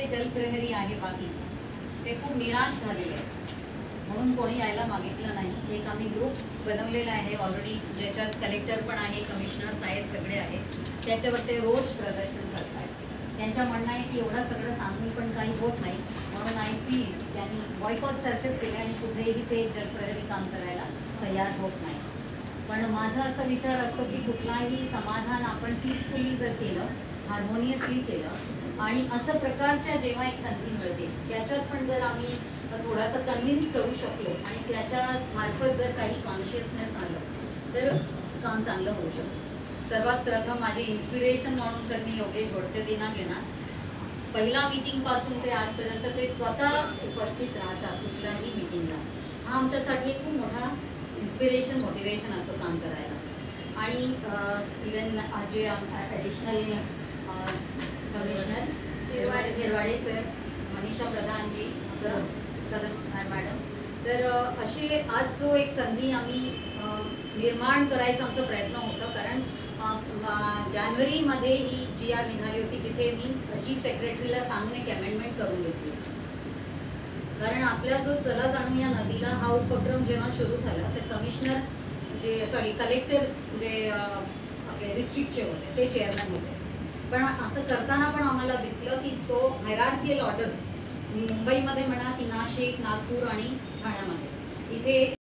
जलप्रहरी आहे बाकी ते खूप निराश झालेले आहेत, म्हणून कोणी यायला मागितलं नाही। एक आम्ही ग्रुप बनवलेला आहे ऑलरेडी, ज्याच्यात कलेक्टर पण आहे, कमिशनर्स आहेत, सगळे आहेत। त्याच्यावर ते रोष प्रदर्शन करतात। त्यांच्या म्हणणं आहे की एवढं सगळं सांगून पण काही होत नाही, म्हणून आय फील त्यांनी बॉयकॉट सारखेच केले आणि कुठेही ते जलप्रहरी काम करायला तयार होत नाही। पण माझा असा विचार असतो की कुठलाही समाधान आपण पीसफुली जर केलं, हार्मोनियसली केलं आणि असं प्रकारच्या जेव्हा एक संधी मिळते त्याच्यात पण जर आम्ही थोडासा कन्व्हिन्स करू शकलो आणि त्याच्या मार्फत जर काही कॉन्शियसनेस आलं तर काम चांगलं होऊ शकतं। सर्वात प्रथम माझे इन्स्पिरेशन म्हणून तर मी योगेश गोडसेंना घेणार। पहिला मीटिंगपासून ते आजपर्यंत ते स्वतः उपस्थित राहतात कुठल्याही मीटिंगला। हा आमच्यासाठी एक खूप मोठा इन्स्पिरेशन, मोटिवेशन असतो काम करायला। आणि इवन जे additional commissioner Hirwade sir, Manisha Pradhanji, Kadam madam, तर असे आज जो एक संधी आम्ही निर्माण करायचा आमचा प्रयत्न होता। कारण जानेवारीमध्ये ही GR निघाली होती, जिथे मी चीफ सेक्रेटरीला सांगून एक अमेंडमेंट करून घेतली। कारण आपला जो चला जाणू या नदीला हा उपक्रम जेव्हा सुरू झाला तर कमिशनर कलेक्टर जे आपले डिस्ट्रिक्टचे होते ते चेअरमॅन होते। पण असं करताना पण आम्हाला दिसलं की तो हायरार्कियल ऑर्डर मुंबईमध्ये म्हणा की नाशिक, नागपूर आणि ठाण्यामध्ये इथे